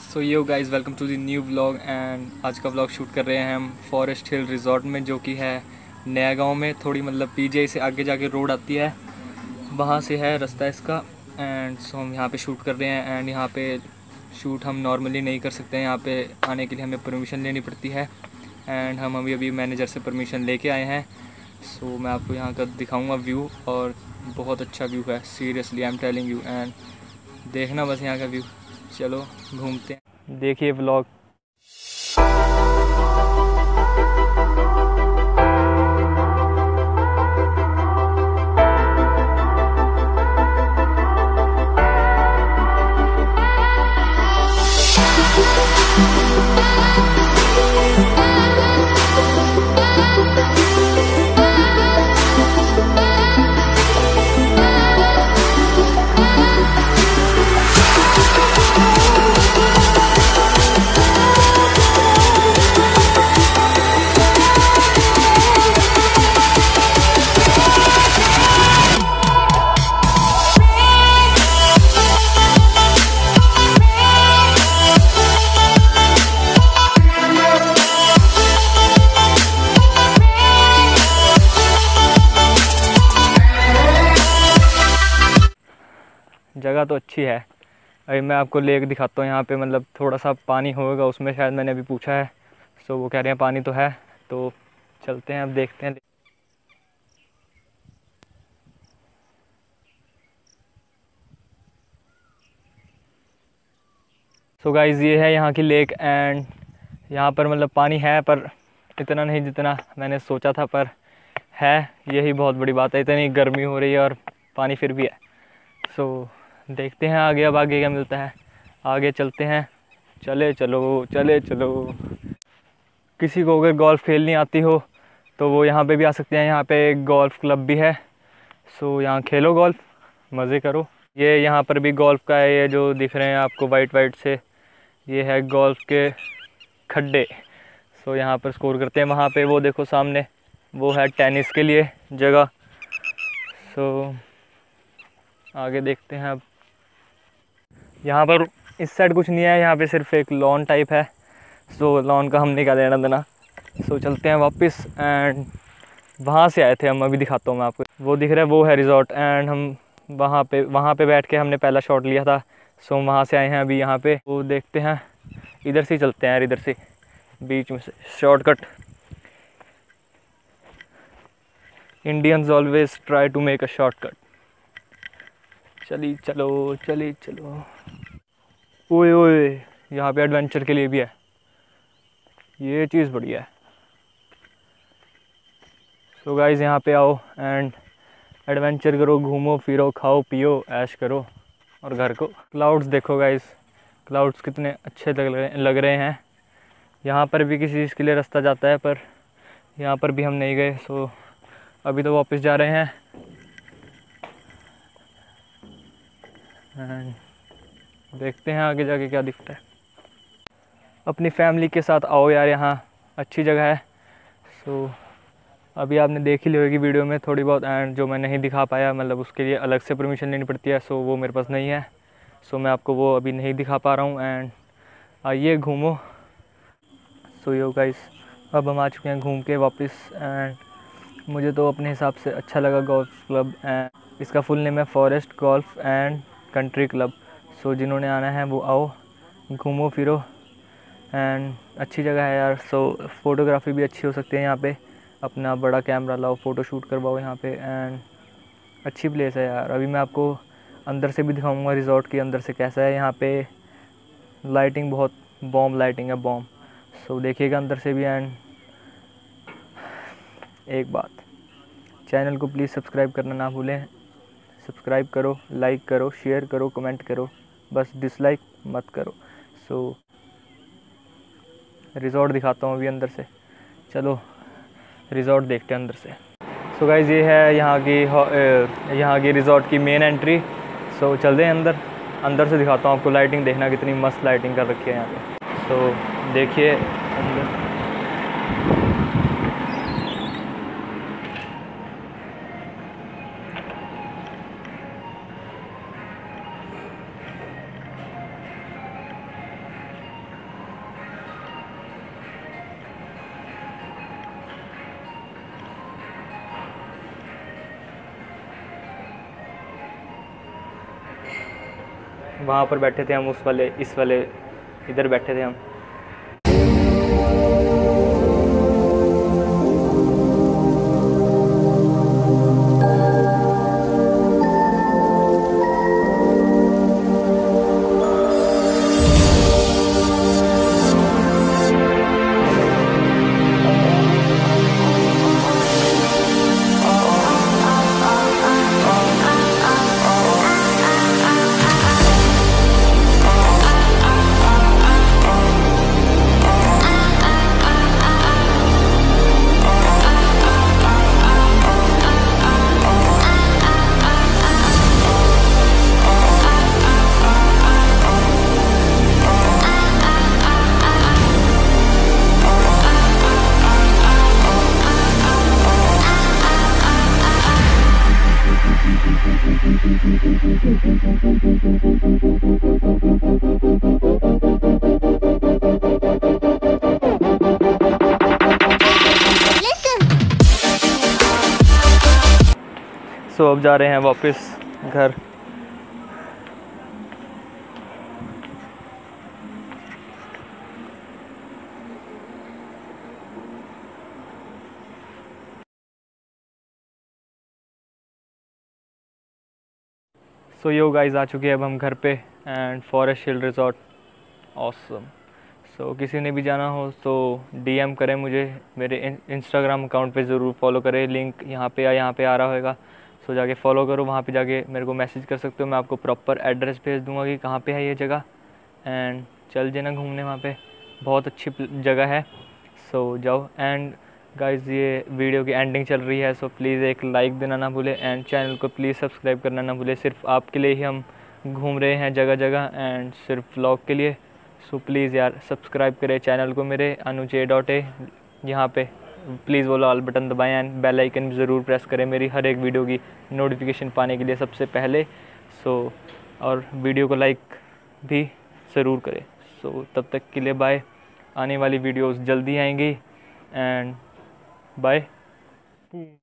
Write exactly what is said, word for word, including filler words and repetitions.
So yo guys, welcome to the new vlog. And आज का vlog shoot कर रहे हैं हम फॉरेस्ट हिल रिजॉर्ट में, जो कि है नयागांव में। थोड़ी मतलब पीजीआई से आगे जाके रोड आती है, वहाँ से है रास्ता इसका। एंड सो हम यहाँ पे शूट कर रहे हैं। एंड यहाँ पे शूट हम नॉर्मली नहीं कर सकते हैं, यहाँ पे आने के लिए हमें परमिशन लेनी पड़ती है। एंड हम अभी अभी मैनेजर से परमिशन लेके आए हैं। सो मैं आपको यहाँ का दिखाऊँगा व्यू, और बहुत अच्छा व्यू है, seriously I am telling you. And देखना बस यहाँ का व्यू। चलो घूमते हैं, देखिए व्लॉग। जगह तो अच्छी है। अभी मैं आपको लेक दिखाता हूँ। यहाँ पे मतलब थोड़ा सा पानी होगा उसमें, शायद मैंने अभी पूछा है। सो वो कह रहे हैं पानी तो है, तो चलते हैं अब देखते हैं। सो गाइज़, ये है यहाँ की लेक। एंड यहाँ पर मतलब पानी है, पर इतना नहीं जितना मैंने सोचा था, पर है। यही बहुत बड़ी बात है, इतनी गर्मी हो रही है और पानी फिर भी है। सो देखते हैं आगे, अब आगे क्या मिलता है। आगे चलते हैं। चले चलो चले चलो। किसी को अगर गोल्फ़ खेलनी आती हो तो वो यहाँ पे भी आ सकते हैं। यहाँ पे एक गोल्फ़ क्लब भी है। सो यहाँ खेलो गोल्फ़, मज़े करो। ये यहाँ पर भी गोल्फ़ का है, ये जो दिख रहे हैं आपको वाइट वाइट से, ये है गोल्फ़ के खड्डे। सो यहाँ पर स्कोर करते हैं। वहाँ पे वो देखो सामने, वो है टेनिस के लिए जगह। सो आगे देखते हैं अब। यहाँ पर इस साइड कुछ नहीं है, यहाँ पे सिर्फ एक लॉन टाइप है। सो लॉन का हमने क्या लेना देना। सो चलते हैं वापस। एंड वहाँ से आए थे हम, अभी दिखाता हूँ मैं आपको। वो दिख रहा है, वो है रिज़ॉर्ट। एंड हम वहाँ पे वहाँ पे बैठ के हमने पहला शॉट लिया था। सो हम वहाँ से आए हैं अभी यहाँ पे। वो देखते हैं, इधर से ही चलते हैं यार, इधर से बीच में से shortcut. Indians always try to make a shortcut. चली चलो चली चलो। ओए ओए, यहाँ पे एडवेंचर के लिए भी है, ये चीज़ बढ़िया है। सो गाइज़, यहाँ पे आओ एंड एडवेंचर करो, घूमो फिरो, खाओ पियो, ऐश करो और घर को। क्लाउड्स देखो गाइज़, क्लाउड्स कितने अच्छे लग रहे लग रहे हैं। यहाँ पर भी किसी चीज़ के लिए रास्ता जाता है, पर यहाँ पर भी हम नहीं गए। सो अभी तो वापस जा रहे हैं। एंड देखते हैं आगे जाके क्या दिखता है। अपनी फैमिली के साथ आओ यार, यहाँ अच्छी जगह है। सो अभी आपने देख ही ली होगी वीडियो में थोड़ी बहुत। एंड जो मैं नहीं दिखा पाया, मतलब उसके लिए अलग से परमिशन लेनी पड़ती है। सो वो मेरे पास नहीं है, सो मैं आपको वो अभी नहीं दिखा पा रहा हूँ। एंड आइए घूमो। सो यो गाइस, अब हम आ चुके हैं घूम के वापस। एंड मुझे तो अपने हिसाब से अच्छा लगा गोल्फ़ क्लब। एंड इसका फुल नेम है forest golf and country club. So जिन्होंने आना है वो आओ, घूमो फिरो। एंड अच्छी जगह है यार। सो फ़ोटोग्राफी भी अच्छी हो सकती है यहाँ पे। अपना बड़ा कैमरा लाओ, फ़ोटो शूट करवाओ यहाँ पे। एंड अच्छी प्लेस है यार। अभी मैं आपको अंदर से भी दिखाऊंगा रिज़ॉर्ट के अंदर से कैसा है। यहाँ पे लाइटिंग बहुत बॉम्ब लाइटिंग है, बॉम्ब। सो देखिएगा अंदर से भी। एंड एक बात, चैनल को प्लीज़ सब्सक्राइब करना ना भूलें। सब्सक्राइब करो, लाइक करो, शेयर करो, कमेंट करो, बस डिसलाइक मत करो। सो रिज़ॉर्ट दिखाता हूँ अभी अंदर से। चलो रिज़ॉर्ट देखते हैं अंदर से। सो गाइज़, ये है यहाँ की यहाँ की रिज़ॉर्ट की मेन एंट्री। सो चलते हैं अंदर। अंदर से दिखाता हूँ आपको। लाइटिंग देखना कितनी मस्त लाइटिंग कर रखी है यहाँ पे। सो देखिए अंदर। वहाँ पर बैठे थे हम, उस वाले इस वाले इधर बैठे थे हम। सो so, अब जा रहे हैं वापस घर। सो यो गाइस, आ चुके हैं अब हम घर पे। And forest hill resort awesome. So किसी ने भी जाना हो तो डीएम करें मुझे, मेरे इंस्टाग्राम अकाउंट पे ज़रूर फॉलो करें। लिंक यहाँ पे या यहाँ पे आ रहा होगा, सो जाके फॉलो करो। वहाँ पे जाके मेरे को मैसेज कर सकते हो, मैं आपको प्रॉपर एड्रेस भेज दूँगा कि कहाँ पे है ये जगह। एंड चल जाना घूमने वहाँ पे, बहुत अच्छी जगह है। सो जाओ। एंड गाइस, ये वीडियो की एंडिंग चल रही है, सो प्लीज़ एक लाइक देना ना भूले एंड चैनल को प्लीज़ सब्सक्राइब करना ना भूले। सिर्फ आपके लिए ही हम घूम रहे हैं जगह जगह एंड सिर्फ व्लॉग के लिए। सो प्लीज़ यार सब्सक्राइब करें चैनल को मेरे अनुजे डॉट ए, यहाँ पे प्लीज़ वो लाल बटन दबाएं एंड बेल आइकन भी ज़रूर प्रेस करें मेरी हर एक वीडियो की नोटिफिकेशन पाने के लिए सबसे पहले। सो और वीडियो को लाइक भी ज़रूर करें। सो तब तक के लिए बाय। आने वाली वीडियोस जल्दी आएंगी एंड बाय।